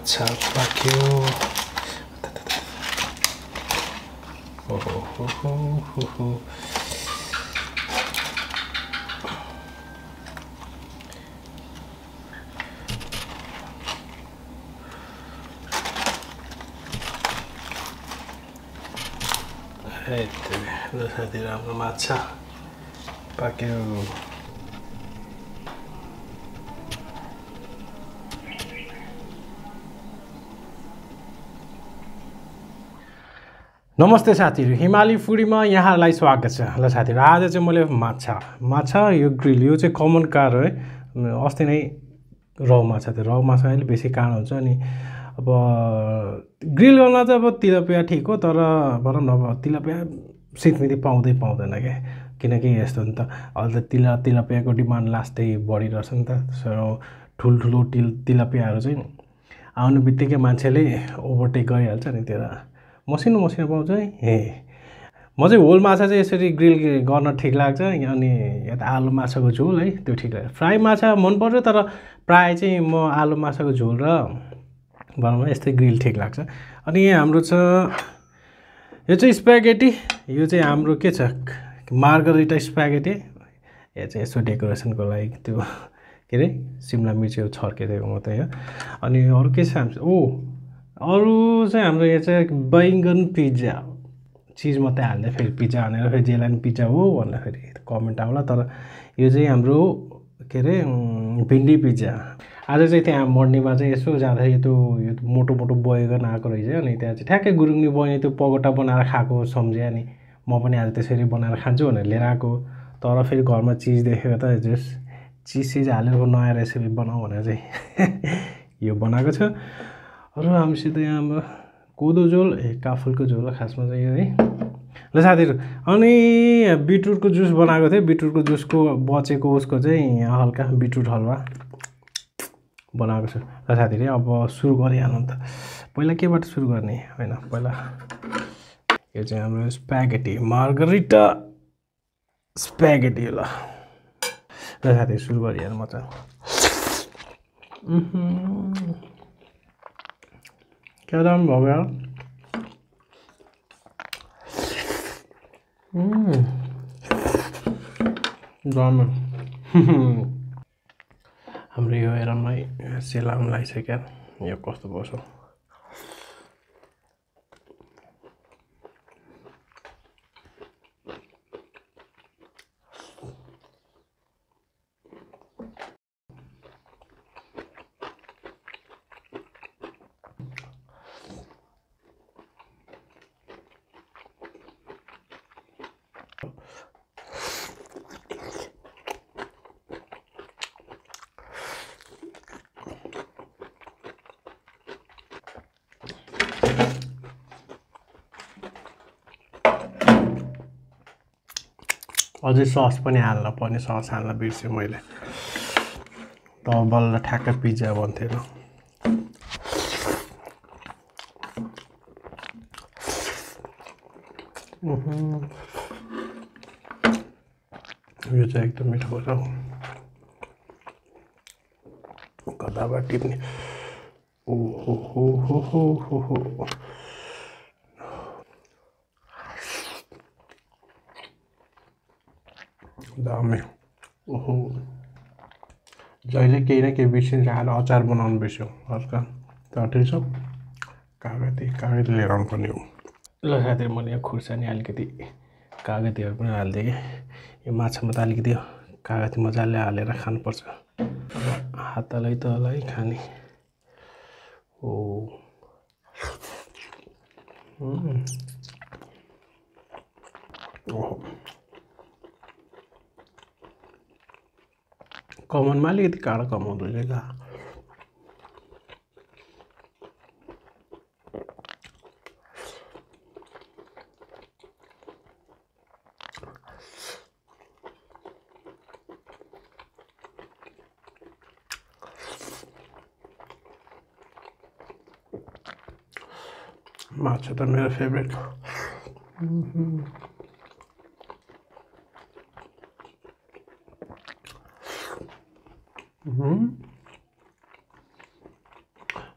माछा पाक्यो ओहो साथी राम्रो माछा पाक्यो नमस्ते साथीहरु हिमाली फूडीमा यहाँहरुलाई स्वागत छ। ल साथीहरु आज चाहिँ मैले माछा यो ग्रिल यो चाहिँ कमन कार हो है। अस्ति नै रौ माछा थियो, रौ माछा अहिले बेसी काँडो हुन्छ अनि अब ग्रिल गर्न चाहिँ अब तिलपिया ठीक हो, तर भनौँ न अब तिलपिया सिटमिति पाउँदैन के, किनकि यस्तो नि त अहिले त तिलपियाको डिमान्ड लास्टै बढिरहेछ नि त। सो ठुल्ठुलो तिलपियाहरू चाहिँ आउनु बित्तिकै मान्छेले ओभरटेक गरिहाल्छ नि, त्यो मसिनो पाउँछ है। म चाहिँ होल माछा चाहिँ यसरी ग्रिल गर्न ठिक लाग्छ, अनि यता आलु माछाको झोल है त्यो ठिक लाग्छ। फ्राई माछा मनपर्छ, तर प्रायः चाहिँ म आलु माछाको झोल र भनौँ यस्तै ग्रिल ठिक लाग्छ। अनि यहाँ हाम्रो छ यो चाहिँ स्प्यागेटी, यो चाहिँ हाम्रो के छ मार्गरिटा स्प्यागेटी। यो चाहिँ यसो डेकोरेसनको लागि त्यो के अरे सिमला मिर्चहरू छर्किदिएको मात्रै हो। अनि अरू के छ हाम्रो अरू चाहिँ हाम्रो यो चाहिँ बैगन पिज्जा, चिज मात्रै हाल्दै फेरि पिज्जा हानेर फेरि जेलान पिज्जा हो भनेर फेरि कमेन्ट आउला। तर यो चाहिँ हाम्रो के अरे भिन्डी पिज्जा। आज चाहिँ त्यहाँ मर्नीमा चाहिँ यसो जाँदाखेरि त्यो मोटो बैगन आएको रहेछ, अनि त्यहाँ चाहिँ ठ्याक्कै गुरुङनी बहिनी त्यो पगोटा बनाएर खाएको सम्झेँ, अनि म पनि आज त्यसरी बनाएर खान्छु भनेर लिएर आएको। तर फेरि घरमा चिज देखेको त जस चिज हालेर नयाँ रेसिपी बनाऊ भनेर चाहिँ यो बनाएको छ। अरू हामीसित यहाँ हाम्रो कोदो झोल काफलको झोल खासमा चाहिँ यो है। ल साथीहरु, अनि बिटरुटको जुस बनाएको थिएँ, बिटरुटको जुसको बचेको उसको चाहिँ हल्का बिटरुट हलुवा बनाएको छु। ल साथीहरु अब सुरु गरिहालौँ त। पहिला केबाट सुरु गर्ने हैन, पहिला यो चाहिँ हाम्रो स्प्यागेटी मार्गरिटा स्प्यागेटी। ल साथीहरु सुरु गरिहालौँ म त। क्या दाम भयो यार। दाम हाम्रो यो हेरमै सेलाम लागिसक्यो, यो कस्तो बस्छ। अझै सस पनि हाल्न पर्ने, सस हाल्न बिर्सेँ मैले, त बल्ल ठ्याक्कै पिज्जा बन्थेन। यो चाहिँ एकदम मिठो हो, कताबाट टिप्ने। ओहो दामी। ओहो जहिले केही न केही बिर्सिन्छ, आज अचार बनाउनु बिर्स्यो हल्का ठिक छ। कागती लिएर आउनुपर्ने हो। ल साथीहरु मैले यहाँ खुर्सानी अलिकति कागतीहरू पनि हालिदिएँ कि यो माछामा त अलिकति कागती मजाले हालेर खानुपर्छ, हातलाई तलाई खाने। कमनमा अलिकति काँडो कम हुँदो रहेछ। माछा त मेरो फेभरेट।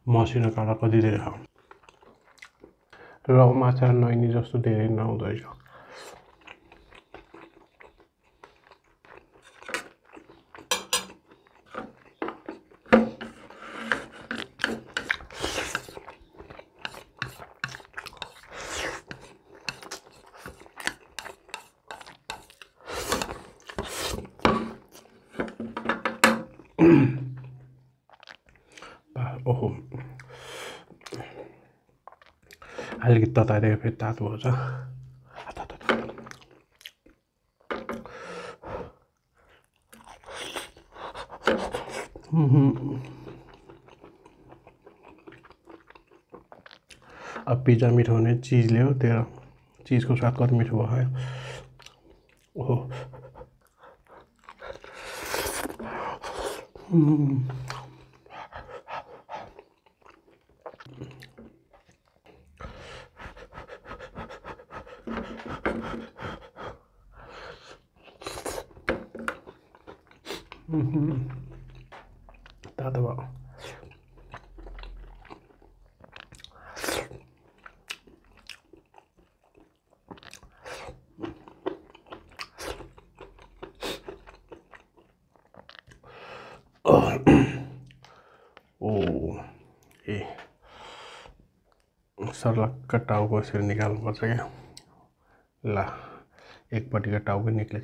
मसिनो काँडा कति धेरै खाऊ र माछा नैनी जस्तो धेरै नहुँदो रहेछ ओहो अलिकति तताएर फेरि तातो हुन्छ अब पिज्जा मिठो हुने चिज ल्यायो त्यो चिजको स्वाद कति मिठो भयो ओहो तातो भयो ओ ए सर्लक्क टाउको यसरी निकाल्नुपर्छ क्या ल एकपट्टिको टाउको निक्लेछ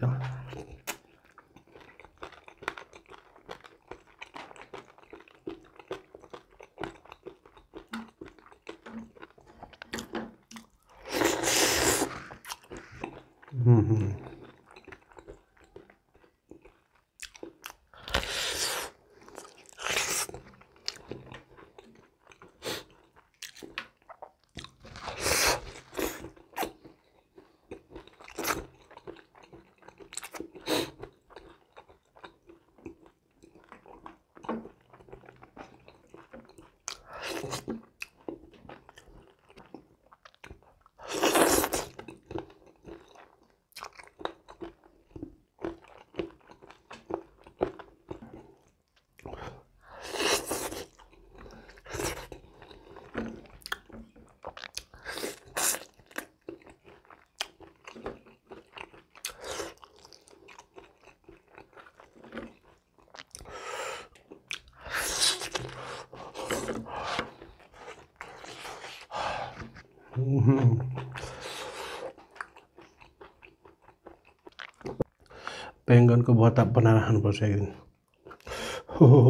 बैंगनको भर्ता बनाएर खानुपर्छ एक दिन हो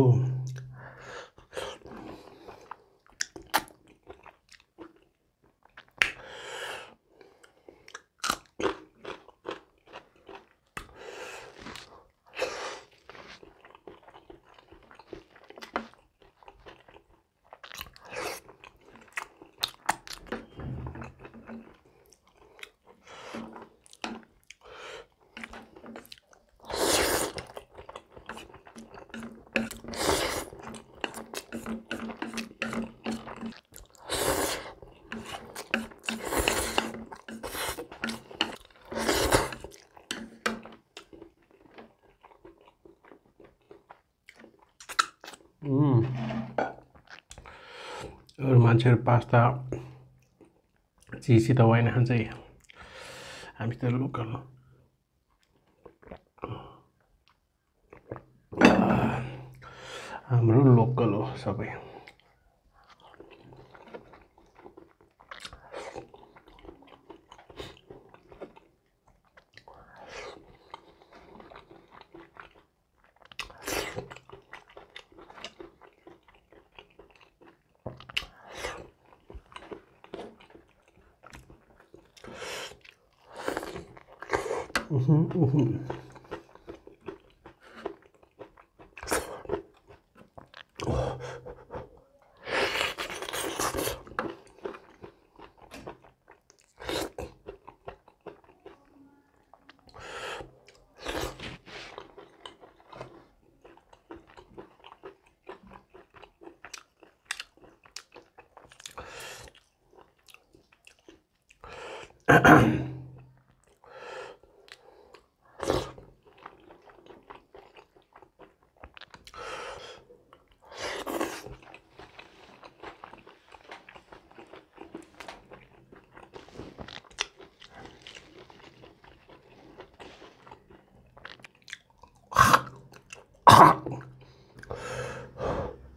अरू मान्छेहरू पास्ता चिज त वाइन खान्छ हामी त लोकल हो हाम्रो लोकल हो सबै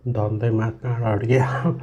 धन्दै मात्रा अड्के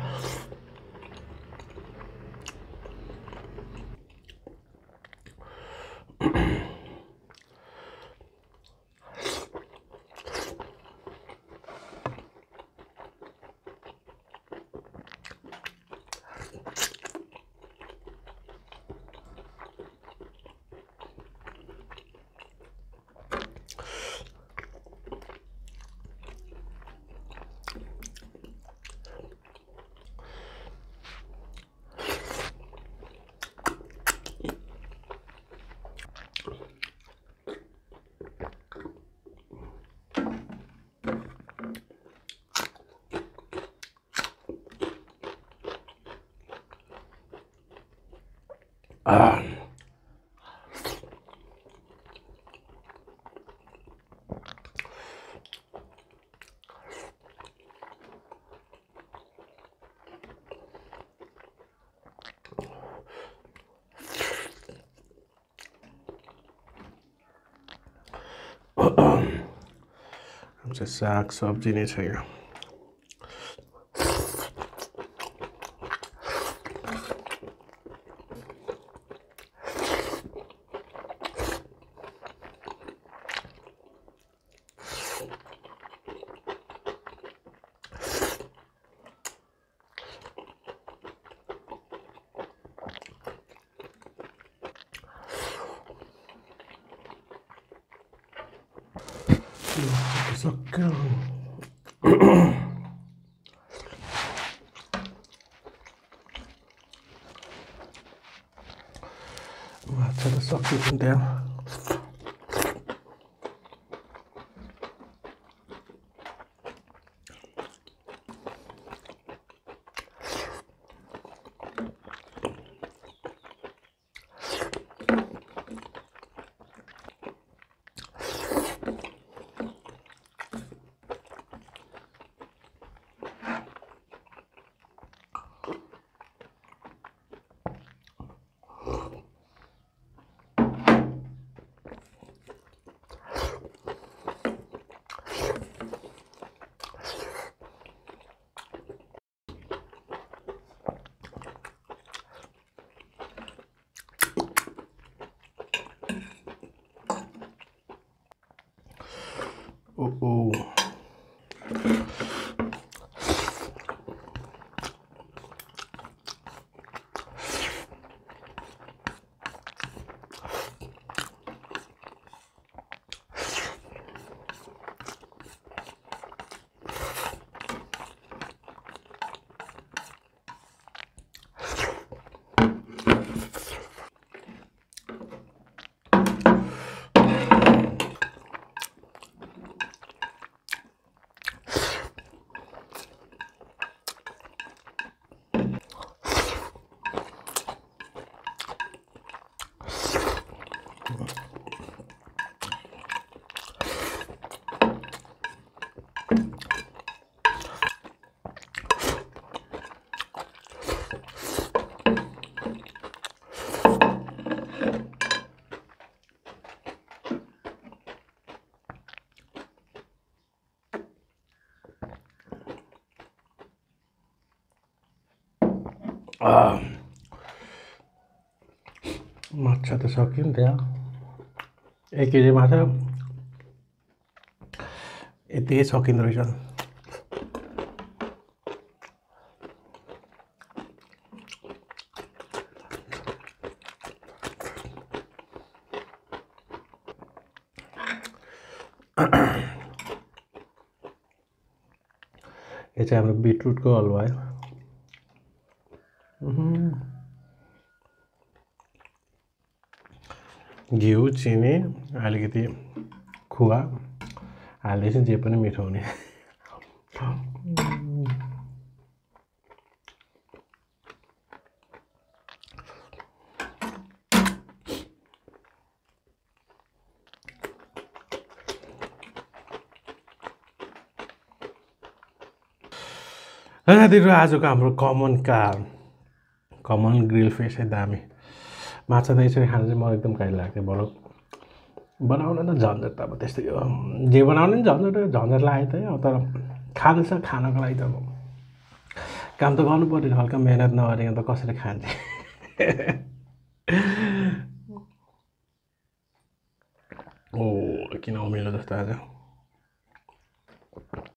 हमसे साग सब्जी नै छ यो सक्यो माछा त सक्यो पनि त्यहाँ माछा त सक्यो नि त्यहाँ 1 केजी माछा यति सकिँदो रहेछ यो चाहिँ हाम्रो बिटरुटको हलुवा है घिउ चिनी अलिकति खुवा हालेपछि जे पनि मिठो हुने साथीहरु आजको हाम्रो कमन ग्रिल फिस है दामी माछा त यसरी खान चाहिँ मलाई एकदम काइलो लाग्थ्यो बरु बनाउन त झन्झट अब त्यस्तै हो जे बनाउने नि झन्झट लाग्यो त तर खाँदैछ खानको लागि त अब काम त गर्नु पर्यो हल्का मेहनत नगरेको त कसरी खान्छ ओ किन अमिलो जस्तो आज